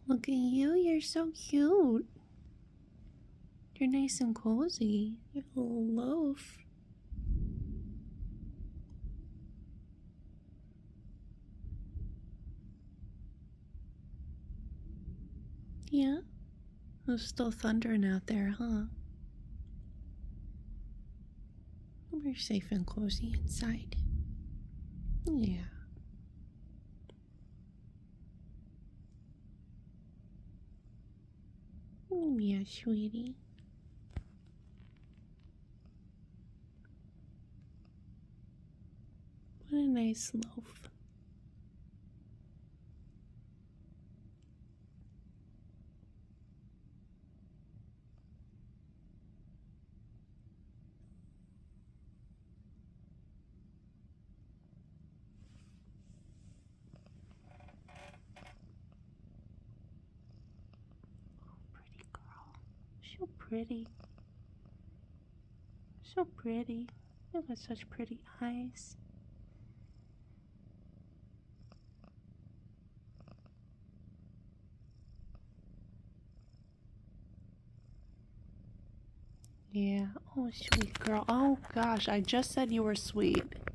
Look at you, you're so cute. You're nice and cozy. You're a little loaf. Yeah? It's still thundering out there, huh? We're safe and cozy inside. Yeah. Yeah, sweetie. What a nice loaf. Pretty girl. So pretty. So pretty. You've got such pretty eyes. Yeah. Oh, sweet girl. Oh, gosh. I just said you were sweet.